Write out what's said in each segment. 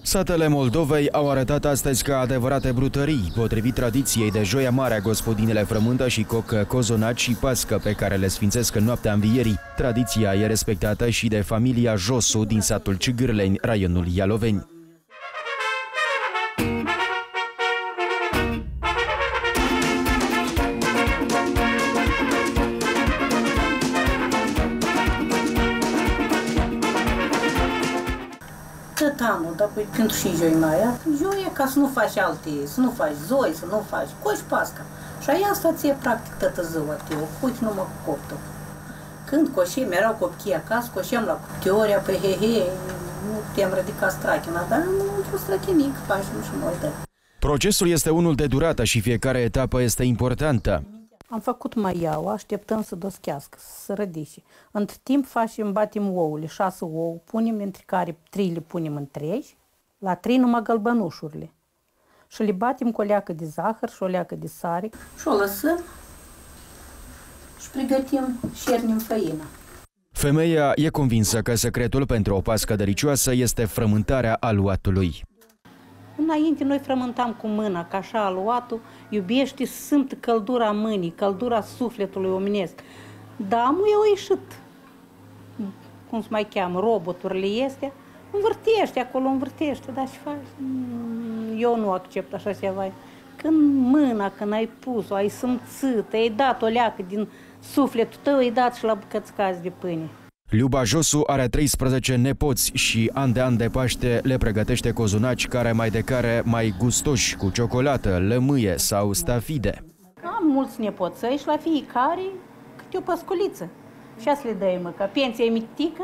Satele Moldovei au arătat astăzi ca adevărate brutării. Potrivit tradiției de Joia Mare, gospodinele frământă și cocă cozonaci și pască pe care le sfințesc în noaptea învierii. Tradiția e respectată și de familia Josu din satul Cigârleni, raionul Ialoveni. Tot anul, dar pentru și joi mai joia ca să nu faci alte, să nu faci zoi, să nu faci, coși pasca. Și aia asta ție practic toată ziua, te ocupi numai cu coptul. Când coșim, erau copchii acasă, coșeam la cuptioria, pe nu puteam ridica strachina, dar nu într-o strachinic, facem și noi de. Procesul este unul de durată și fiecare etapă este importantă. Am făcut maiaua, așteptăm să doschească, să rădice. Între timp batem ouăle, 6 ouă, punem, între care 3 le punem întregi, la 3 numai gălbănușurile. Și le batem cu o leacă de zahăr și o leacă de sare. Și o lăsăm și pregătim, șernim făina. Femeia e convinsă că secretul pentru o pască delicioasă este frământarea aluatului. Înainte noi frământam cu mâna, ca așa aluatul iubește să simtă căldura mâinii, căldura sufletului omenesc. Da, mu eu ieșit, cum se mai cheamă, roboturile este, învârtește acolo, învârtește, dar ce faci? Eu nu accept așa ceva. Când mâna, când ai pus-o, ai simțit, ai dat o leacă din sufletul tău, ai dat și la bucățcați de pâine. Luba Josu are 13 nepoți și an de an de Paște le pregătește cozonaci care mai gustoși, cu ciocolată, lămâie sau stafide. Am mulți nepoțăi și la fiecare câte o păsculiță. Și asta le dăm, ca pensia e mitică.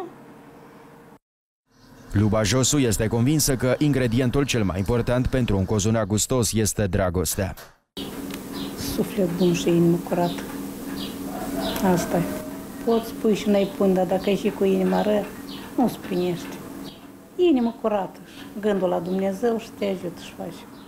Luba Josu este convinsă că ingredientul cel mai important pentru un cozonac gustos este dragostea. Suflet bun și inimă curată. Asta e. Poți spui și n-ai pun, dar dacă ai și cu inima rea, nu-ți primești. Inimă curată și gândul la Dumnezeu și te ajută și faci.